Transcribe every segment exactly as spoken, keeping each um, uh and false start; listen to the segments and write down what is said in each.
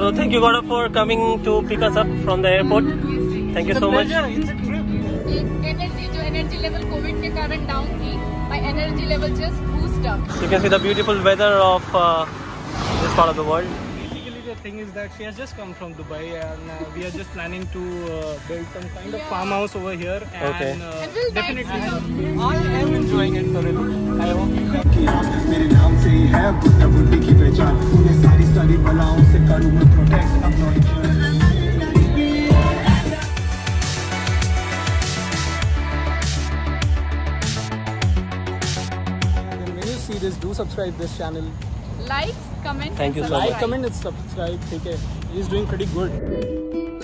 So thank you, Gaurav, for coming to pick us up from the airport. Thank you so much. It's a trip. Energy, जो energy level COVID के कारण down थी, my energy level just boost up. You can see the beautiful weather of uh, this part of the world. Basically, the thing is that she has just come from Dubai, and uh, we are just planning to uh, build some kind of Yeah. farmhouse over here. And, Okay. uh, And we'll definitely. dive I am enjoying it thoroughly. I hope you can. मेरे नाम से ही है बुद्धा बुद्धि की पहचान उन्हें सारी सारी बलाओं से करूँ मैं प्रोटेक्ट अपना When you see this, do subscribe this channel. Like, comment, Thank you and so much. Like, subscribe. comment, and subscribe. Okay, he's doing pretty good.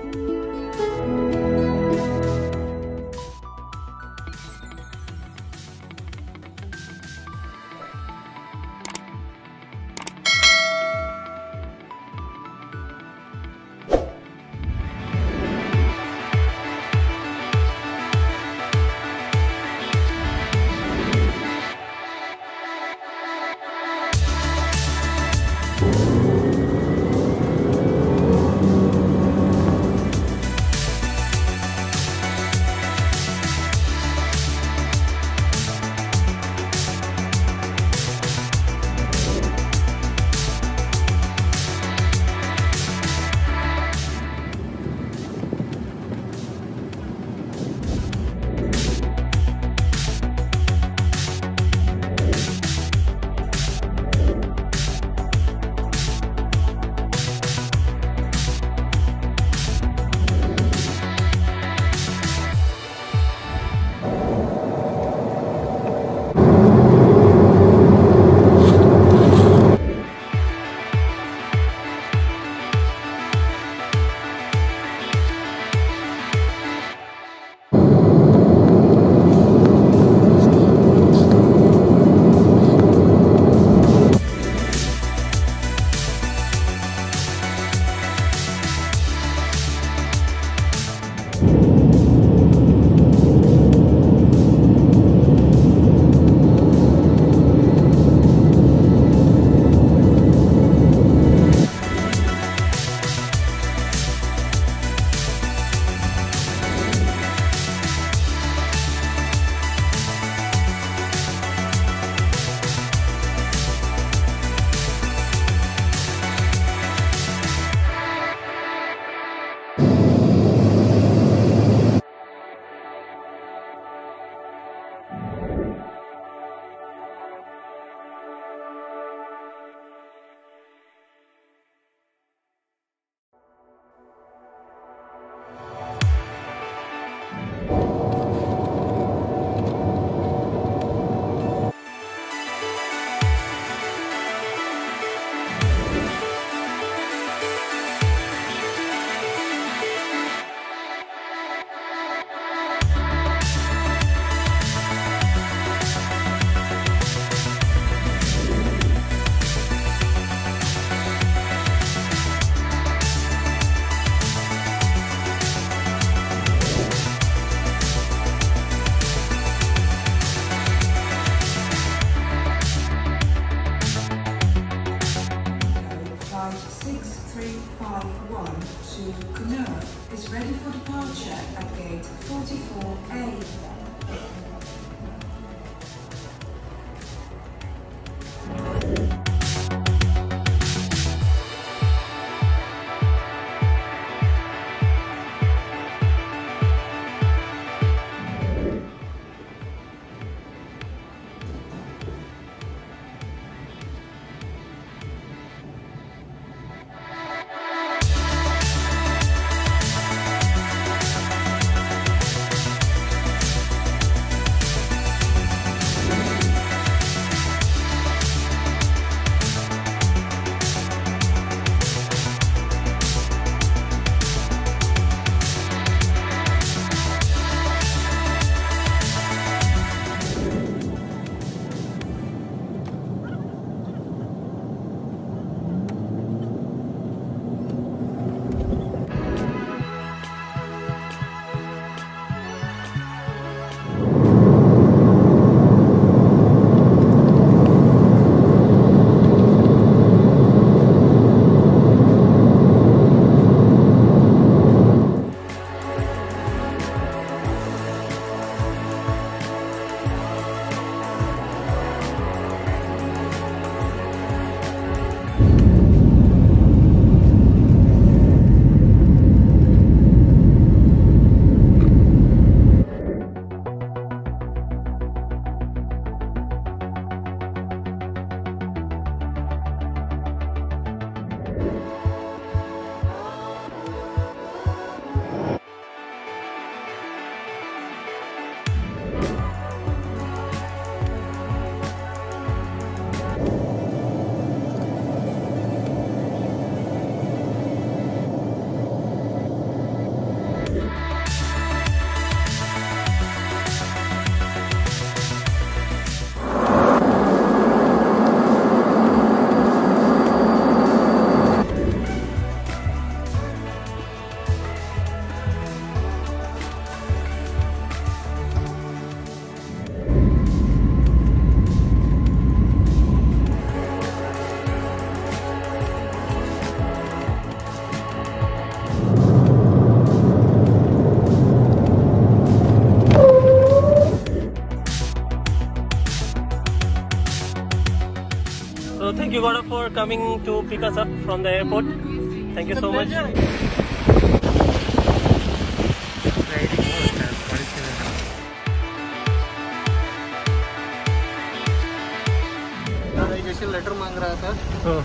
ready for departure at gate forty-four A. So thank you, Gaurav, for coming to pick us up from the airport. Thank you so much. Registration letter मांग रहा था। Oh.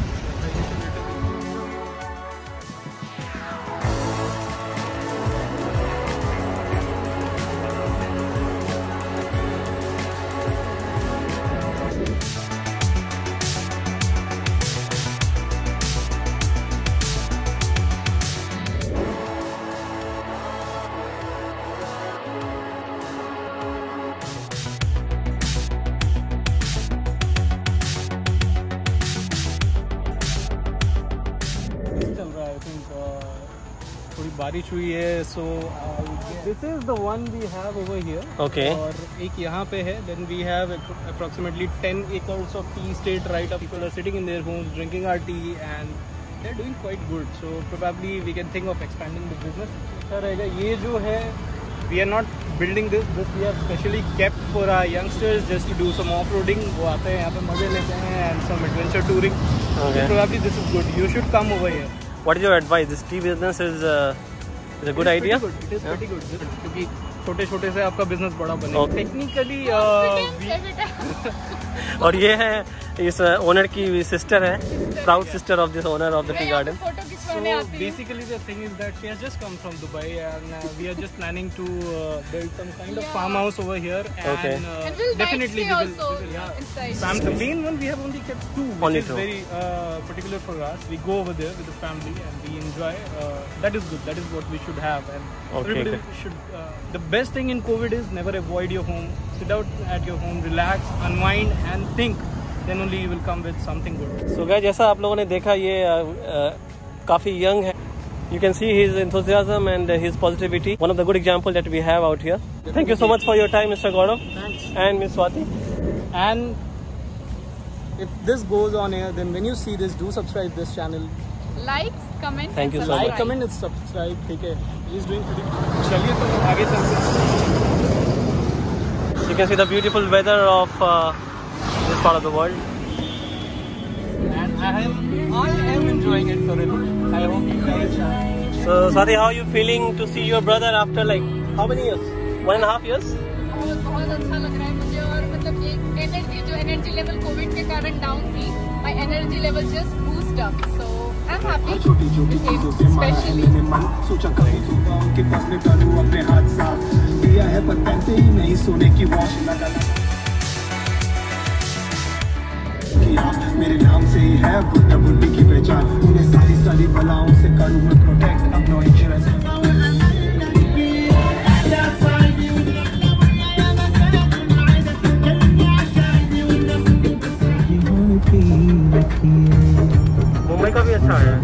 थोड़ी बारिश हुई है, so this is the one we have over here. Okay. और एक यहाँ पे है, then we have approximately ten acres of tea estate right up. People are sitting in their homes drinking our tea and they are doing quite good, so probably we can think of expanding the business. अच्छा रहेगा। ये जो है, we are not building this, this we are specially kept for our youngsters just to do some of roading. वो आते हैं यहाँ पे मजे लेते हैं and some adventure touring. Probably this is good, you should come over here. What is your advice? This tea business is, uh, is a good idea? It is pretty good, क्योंकि छोटे छोटे से आपका बिजनेस बड़ा बनेगा। Okay. Technically और ये है इस ओनर की सिस्टर है, proud sister of this owner of the tea garden. Photo खिंचवाने So आती हूँ। basically the thing is that she has just come from Dubai and uh, we are just planning to uh, build some kind of Yeah. farmhouse over here and Okay. uh, And we'll definitely night we stay will, also we will yeah. inside. Fam- the main one we have only kept two, which Only is two. very uh, particular for us. We go over there with the family and we enjoy. Uh, that is good. That is what we should have. And Okay, everybody okay. should. Uh, the best thing in COVID is never avoid your home. Sit out at your home, relax, unwind, and think. Then only you will come with something good. So guys, जैसा आप लोगों ने देखा, ये uh, uh, काफी young है। You can see his enthusiasm and uh, his positivity. One of the good example that we have out here. Thank you so much for your time, Mister Gaurav. Thanks. And Miss Swati. And if this goes on air, then when you see this, do subscribe this channel. Like, comment, Thank and you so Like, much. comment, and subscribe. ठीक है? He is doing pretty good. चलिए तो आगे चलते हैं। You can see the beautiful weather of uh, this part of the world. And I am, I am enjoying it thoroughly. I hope you guys are. So Swati, how are you feeling to see your brother after like how many years? One and a half years? बहुत बहुत अच्छा लग रहा है मुझे। और मतलब ये एनर्जी जो एनर्जी लेवल कोविड के कारण डाउन थी, my energy level just boost up, so I am happy छोटी छोटी चीजों से मारा है मैंने मन, सोचा कभी सुबह उनके पास में करूँ अपने हाथ साफ। दिया है पर पहनते ही नहीं, सोने की वॉच लगाना किया मेरे नाम से ही है बुद्धा बुद्धि की पहचान। उन्हें सारी सारी बलाओं से करूँ मैं प्रोटेक्ट, अब नो इंश्योरेंस। मुंबई का भी अच्छा है।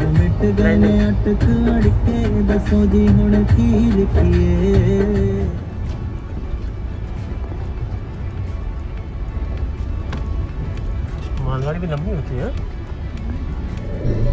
मालगाड़ी भी लंबी होती है।